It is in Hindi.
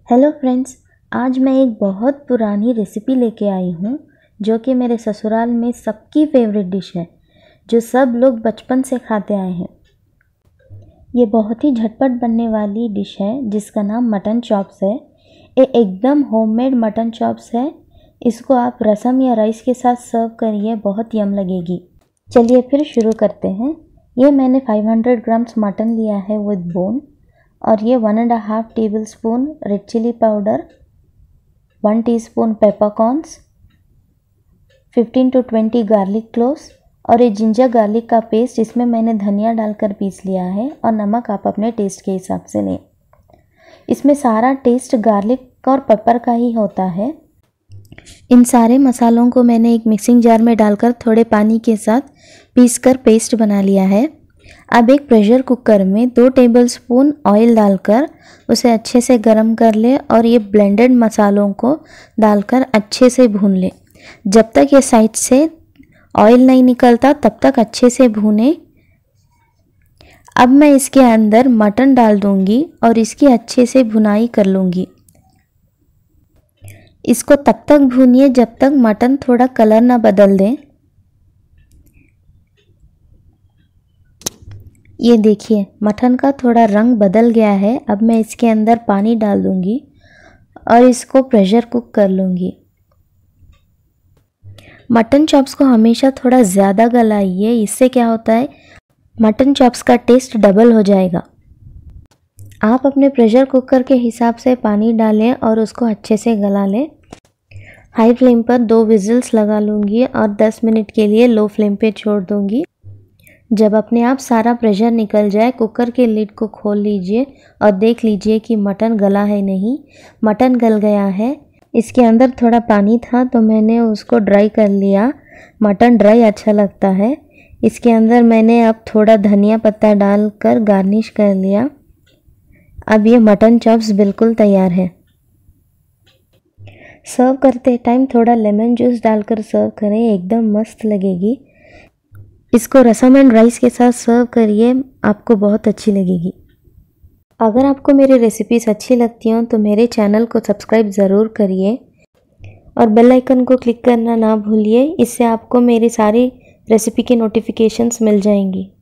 हेलो फ्रेंड्स, आज मैं एक बहुत पुरानी रेसिपी लेके आई हूँ जो कि मेरे ससुराल में सबकी फेवरेट डिश है, जो सब लोग बचपन से खाते आए हैं। ये बहुत ही झटपट बनने वाली डिश है जिसका नाम मटन चॉप्स है। ये एकदम होममेड मटन चॉप्स है। इसको आप रसम या राइस के साथ सर्व करिए, बहुत यम लगेगी। चलिए फिर शुरू करते हैं। ये मैंने 500 ग्राम्स मटन लिया है विद बोन, और ये 1.5 tablespoon red chilli powder, 1 teaspoon peppercorns, 15 to 20 garlic cloves और ये जिंजर गार्लिक का पेस्ट, इसमें मैंने धनिया डालकर पीस लिया है। और नमक आप अपने टेस्ट के हिसाब से लें। इसमें सारा टेस्ट गार्लिक और पेपर का ही होता है। इन सारे मसालों को मैंने एक मिक्सिंग जार में डालकर थोड़े पानी के साथ पीसकर पेस्ट बना लिया है। अब एक प्रेशर कुकर में 2 टेबलस्पून ऑयल डालकर उसे अच्छे से गरम कर ले और ये ब्लेंडेड मसालों को डालकर अच्छे से भून ले। जब तक ये साइड से ऑयल नहीं निकलता तब तक अच्छे से भूने। अब मैं इसके अंदर मटन डाल दूंगी और इसकी अच्छे से भुनाई कर लूँगी। इसको तब तक भूनिए जब तक मटन थोड़ा कलर ना बदल दे। ये देखिए, मटन का थोड़ा रंग बदल गया है। अब मैं इसके अंदर पानी डाल दूंगी और इसको प्रेशर कुक कर लूँगी। मटन चॉप्स को हमेशा थोड़ा ज़्यादा गलाइए, इससे क्या होता है, मटन चॉप्स का टेस्ट डबल हो जाएगा। आप अपने प्रेशर कुकर के हिसाब से पानी डालें और उसको अच्छे से गला लें। हाई फ्लेम पर 2 विजिल्स लगा लूँगी और 10 मिनट के लिए लो फ्लेम पे छोड़ दूँगी। जब अपने आप सारा प्रेशर निकल जाए, कुकर के लिड को खोल लीजिए और देख लीजिए कि मटन गला है नहीं। मटन गल गया है। इसके अंदर थोड़ा पानी था तो मैंने उसको ड्राई कर लिया। मटन ड्राई अच्छा लगता है। इसके अंदर मैंने अब थोड़ा धनिया पत्ता डालकर गार्निश कर लिया। अब ये मटन चॉप्स बिल्कुल तैयार है। सर्व करते टाइम थोड़ा लेमन जूस डालकर सर्व करें, एकदम मस्त लगेगी। इसको रसम एंड राइस के साथ सर्व करिए, आपको बहुत अच्छी लगेगी। अगर आपको मेरी रेसिपीज़ अच्छी लगती हों तो मेरे चैनल को सब्सक्राइब ज़रूर करिए और बेल आइकन को क्लिक करना ना भूलिए। इससे आपको मेरी सारी रेसिपी की नोटिफिकेशंस मिल जाएंगी।